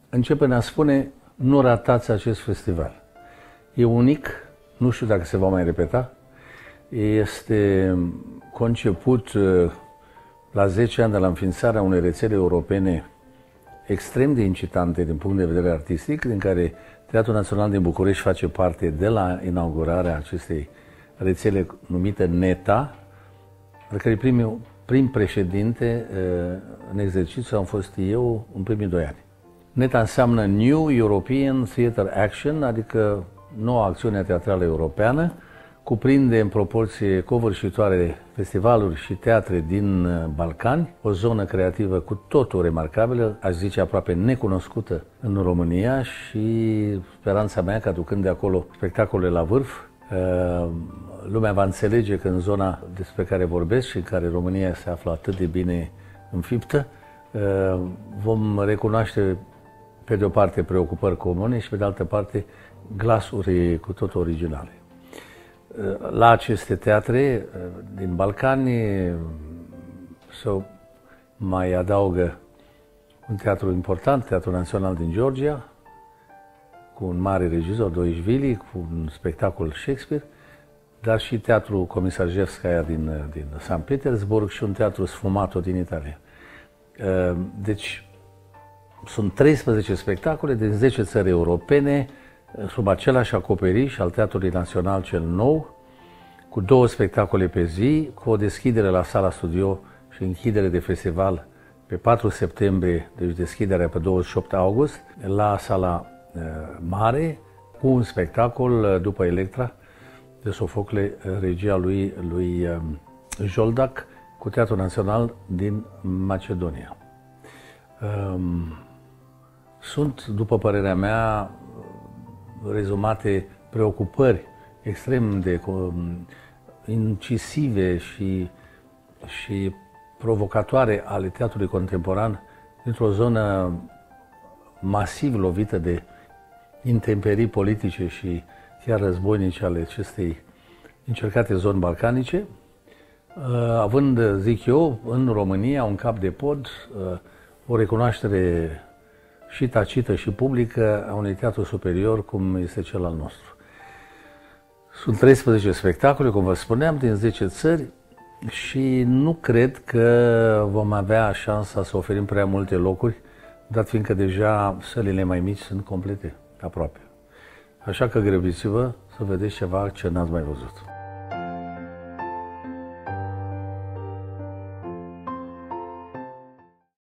începe a spune: nu ratați acest festival. E unic, nu știu dacă se va mai repeta. Este conceput la 10 ani de la înființarea unei rețele europene extrem de incitante din punct de vedere artistic, din care Teatrul Național din București face parte de la inaugurarea acestei rețele numită NETA, de care prim președinte în exercițiu am fost eu în primii 2 ani. NETA înseamnă New European Theatre Action, adică noua acțiune teatrală europeană, cuprinde în proporție covârșitoare festivaluri și teatre din Balcani, o zonă creativă cu totul remarcabilă, aș zice aproape necunoscută în România, și speranța mea că aducând de acolo spectacole la vârf, lumea va înțelege că în zona despre care vorbesc și în care România se află atât de bine înfiptă, vom recunoaște pe de o parte preocupări comune și pe de altă parte glasuri cu totul originale. La aceste teatre din Balcani se mai adaugă un teatru important, Teatrul Național din Georgia, cu un mare regizor, Doișvili, cu un spectacol Shakespeare, dar și Teatrul Comisarjevskaya din San Petersburg și un teatru Sfumato din Italia. Deci sunt 13 spectacole din 10 țări europene, sub același acoperiș al Teatrului Național cel nou, cu 2 spectacole pe zi, cu o deschidere la Sala Studio și închidere de festival pe 4 septembrie, deci deschiderea pe 28 august, la Sala Mare, cu un spectacol după Electra de Sofocle, regia lui Joldac, cu Teatrul Național din Macedonia. Sunt, după părerea mea, rezumate preocupări extrem de incisive și provocatoare ale teatrului contemporan dintr-o zonă masiv lovită de intemperii politice și chiar războinice ale acestei încercate zone balcanice, având, zic eu, în România un cap de pod, o recunoaștere și tacită și publică a unui teatru superior cum este cel al nostru. Sunt 13 spectacole, cum vă spuneam, din 10 țări și nu cred că vom avea șansa să oferim prea multe locuri, dat fiindcă deja sălile mai mici sunt complete, aproape. Așa că grăbiți-vă să vedeți ceva ce n-ați mai văzut.